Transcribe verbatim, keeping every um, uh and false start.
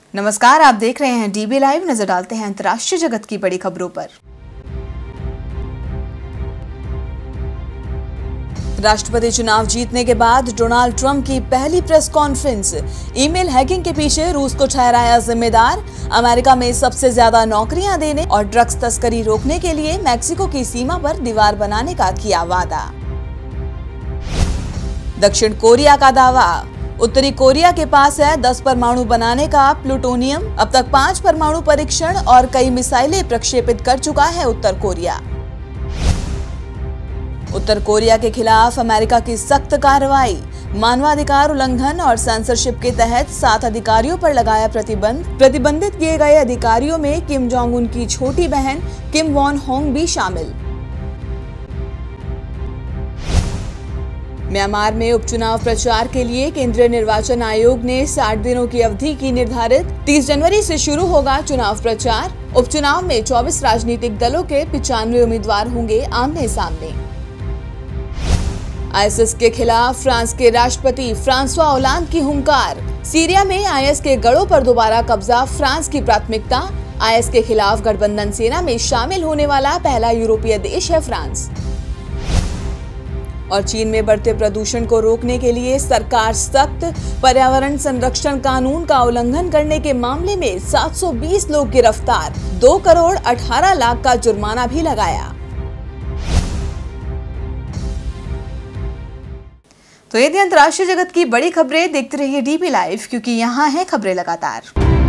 नमस्कार, आप देख रहे हैं डीबी लाइव। नजर डालते हैं अंतर्राष्ट्रीय जगत की बड़ी खबरों पर। राष्ट्रपति चुनाव जीतने के बाद डोनाल्ड ट्रंप की पहली प्रेस कॉन्फ्रेंस। ईमेल हैकिंग के पीछे रूस को ठहराया जिम्मेदार। अमेरिका में सबसे ज्यादा नौकरियां देने और ड्रग्स तस्करी रोकने के लिए मैक्सिको की सीमा पर दीवार बनाने का किया वादा। दक्षिण कोरिया का दावा। उत्तरी कोरिया के पास है दस परमाणु बनाने का प्लूटोनियम। अब तक पांच परमाणु परीक्षण और कई मिसाइलें प्रक्षेपित कर चुका है उत्तर कोरिया। उत्तर कोरिया के खिलाफ अमेरिका की सख्त कार्रवाई। मानवाधिकार उल्लंघन और सेंसरशिप के तहत सात अधिकारियों पर लगाया प्रतिबंध। प्रतिबंधित किए गए अधिकारियों में किम जोंग उन की छोटी बहन किम वॉन होंग भी शामिल। म्यांमार में उपचुनाव प्रचार के लिए केंद्रीय निर्वाचन आयोग ने साठ दिनों की अवधि की निर्धारित। तीस जनवरी से शुरू होगा चुनाव प्रचार। उपचुनाव में चौबीस राजनीतिक दलों के पिचानवे उम्मीदवार होंगे आमने सामने। आईएसआईएस के खिलाफ फ्रांस के राष्ट्रपति फ्रांसवा ओलांद की हुंकार। सीरिया में आईएस के गढ़ों पर दोबारा कब्जा फ्रांस की प्राथमिकता। आईएस के खिलाफ गठबंधन सेना में शामिल होने वाला पहला यूरोपीय देश है फ्रांस। और चीन में बढ़ते प्रदूषण को रोकने के लिए सरकार सख्त। पर्यावरण संरक्षण कानून का उल्लंघन करने के मामले में सात सौ बीस लोग गिरफ्तार। दो करोड़ अठारह लाख का जुर्माना भी लगाया। तो ये थी अंतर्राष्ट्रीय जगत की बड़ी खबरें। देखते रहिए डीबी लाइव, क्योंकि यहाँ है खबरें लगातार।